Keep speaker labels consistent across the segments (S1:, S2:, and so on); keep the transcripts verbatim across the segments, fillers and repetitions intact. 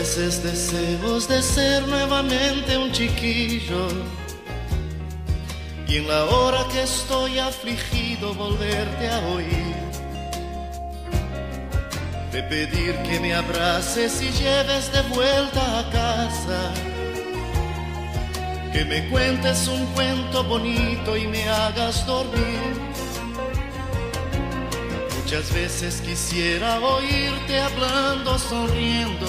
S1: veces deseos de ser nuevamente un chiquillo, y en la hora que estoy afligido volverte a oír, de pedir que me abraces y lleves de vuelta a casa, que me cuentes un cuento bonito y me hagas dormir. Muchas veces quisiera oírte hablando, sonriendo.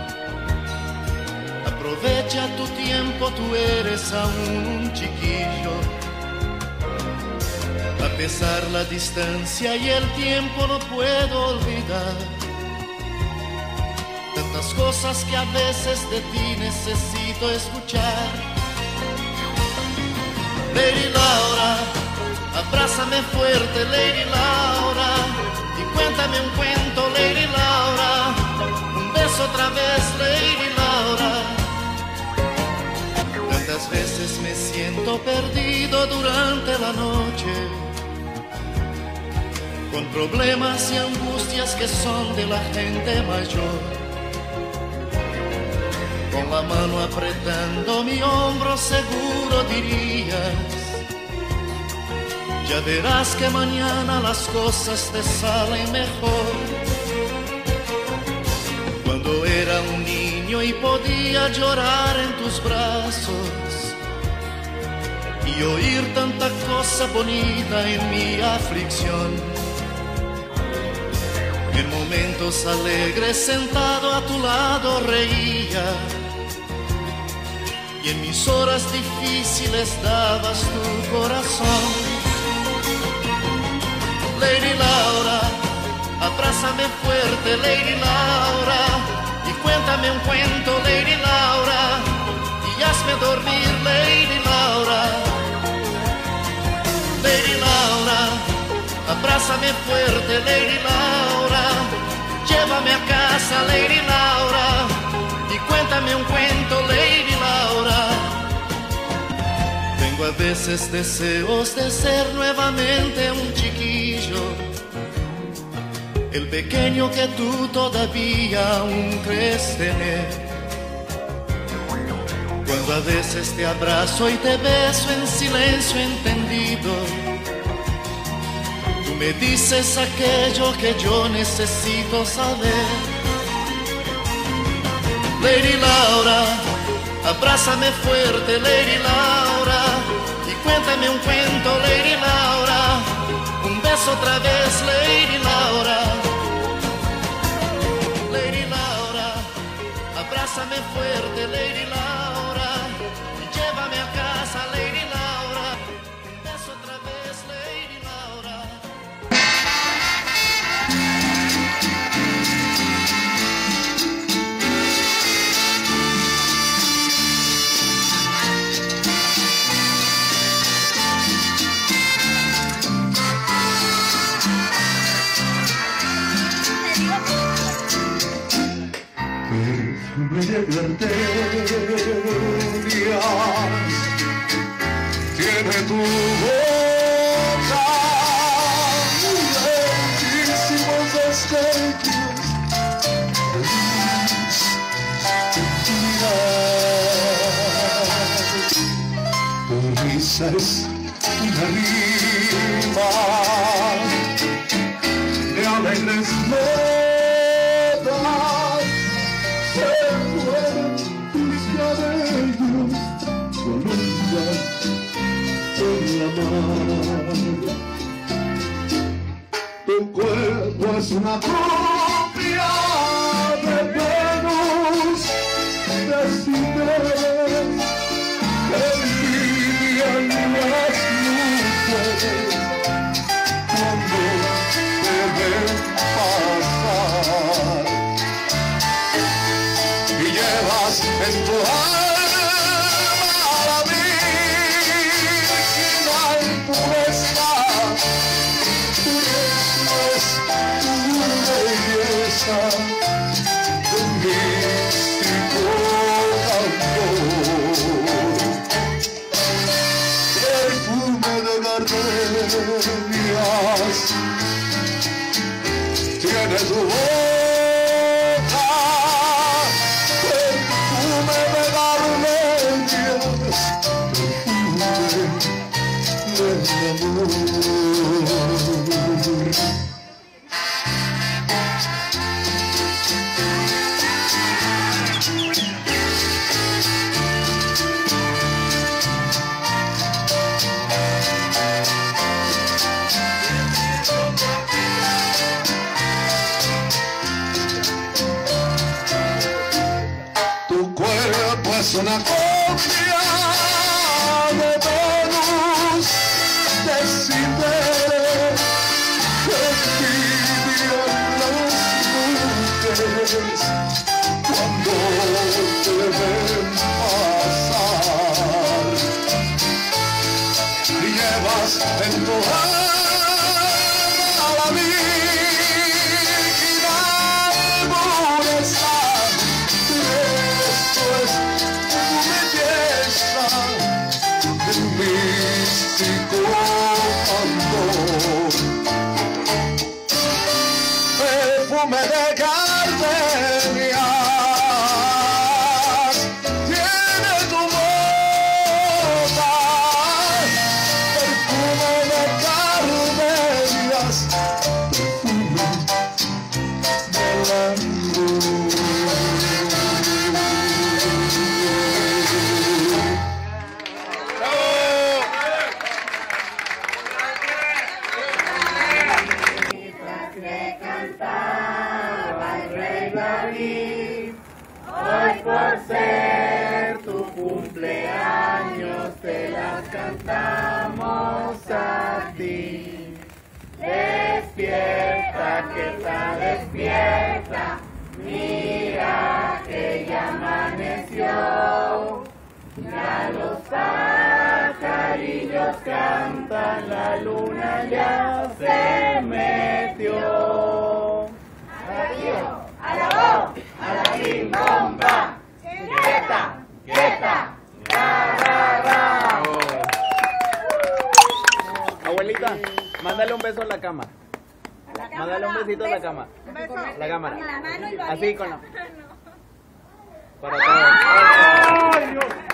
S1: Aprovecha tu tiempo, tú eres aún un chiquillo. A pesar la distancia y el tiempo no puedo olvidar tantas cosas que a veces de ti necesito escuchar. Lady Laura, abrázame fuerte, Lady Laura, y cuéntame un cuento, Lady Laura, un beso otra vez, Lady Laura. Tantas veces me siento perdido durante la noche, con problemas y angustias que son de la gente mayor, con la mano apretando mi hombro seguro dirías: ya verás que mañana las cosas te salen mejor. Cuando era un niño y podía llorar en tus brazos y oír tanta cosa bonita en mi aflicción, en momentos alegres sentado a tu lado reía, y en mis horas difíciles dabas tu corazón. Lady Laura, abrázame fuerte, Lady Laura, y cuéntame un cuento, Lady Laura, y hazme dormir, Lady Laura. Lady Laura, abrázame fuerte, Lady Laura, llévame a casa, Lady Laura, y cuéntame un cuento, Lady Laura. Tengo a veces deseos de ser nuevamente un chiquillo, el pequeño que tú todavía aún crees tener. Cuando a veces te abrazo y te beso en silencio entendido, tú me dices aquello que yo necesito saber. Lady Laura, abrázame fuerte, Lady Laura, y cuéntame un cuento, Lady Laura, un beso otra vez, Lady Laura. Lady Laura, abrázame fuerte, Lady Laura, y llévame a casa, Lady Laura, un beso otra vez, Lady Laura.
S2: Media gardenias tiene tu boca, muchísimos destellos de luz de mirar. Tu risa es una rima de alegres notas. Tu cuerpo es una copia de Venus, de Cines, que envidian las mujeres cuando te ven pasar, y llevas en tu alma un místico amor, perfume de gardenias tiene tu boca, es una copia de Venus, decide que envidian las nubes cuando te ven pasar. Y llevas en tu alma la líquida pureza. Esto es tu belleza, el místico amor. Perfume de gardenias tiene tu boca, perfume de gardenias, perfume de la luz.
S3: Hoy por ser tu cumpleaños te las cantamos a ti. Despierta, que está despierta, mira que ya amaneció. Ya los pajarillos cantan, la luna ya se metió. A la voz, a la rimbomba, quieta, quieta, ra, ra, ra.
S4: Abuelita, mándale un beso a la cama. Mándale un besito a la cama. La cámara. Así con la. Para todos.